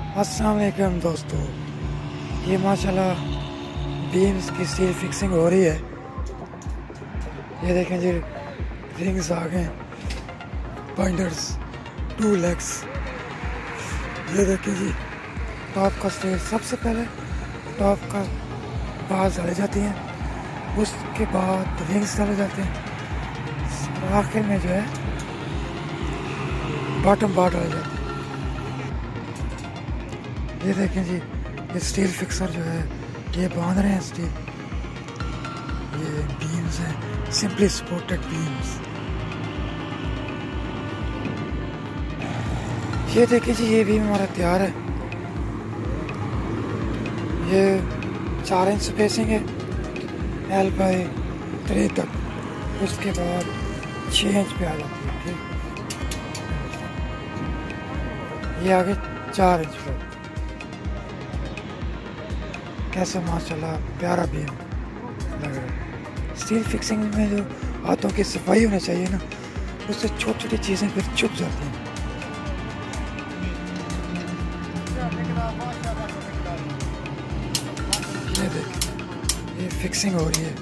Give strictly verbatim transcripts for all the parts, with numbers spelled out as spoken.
अस्सलाम वालेकुम दोस्तों, ये माशाल्लाह बीम्स की स्टील फिक्सिंग हो रही है। ये देखें जी, रिंग्स आ गए, बाइंडर्स, टू लेग्स। ये देखें जी, टॉप का स्टील सबसे पहले टॉप का बार डाले जाती हैं, उसके बाद रिंग्स डाले जाते हैं, आखिर में जो है बॉटम बार डाले जाते हैं। ये देखें जी, ये स्टील फिक्सर जो है ये बांध रहे हैं स्टील। ये बीम्स हैं, सिंपली सपोर्टेड बीम्स। ये देखें जी, ये बीम हमारा तैयार है। ये चार इंच स्पेसिंग है एल बाई थ्री तक, उसके बाद छः इंच पे आ जाती है। ठीक, ये आगे चार इंच पे। कैसा माशाल्लाह प्यारा बीम लग रहा है। स्टील फिक्सिंग में जो हाथों की सफाई होनी चाहिए ना, उससे छोटी छोटी चीज़ें फिर छुप जाती हैं। ये देखिए, ये फिक्सिंग हो रही है।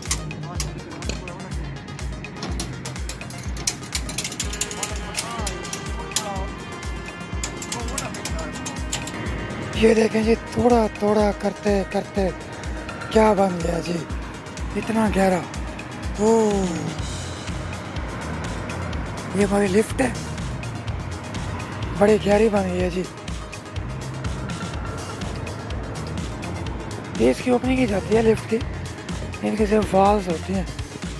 ये देखें जी, थोड़ा थोड़ा करते करते क्या बन गया जी, इतना गहरा। ओ, ये हमारी लिफ्ट है, बड़ी गहरी बन गई है जी। ये इसकी ओपनिंग की जाती है लिफ्ट की, इनकी सिर्फ वाल्स होती हैं।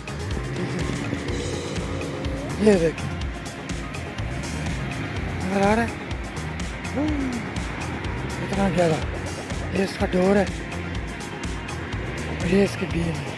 ये देखें, नजर आ रहा है इतना गहरा। ये इसका डोर है, ये इसकी बीम है।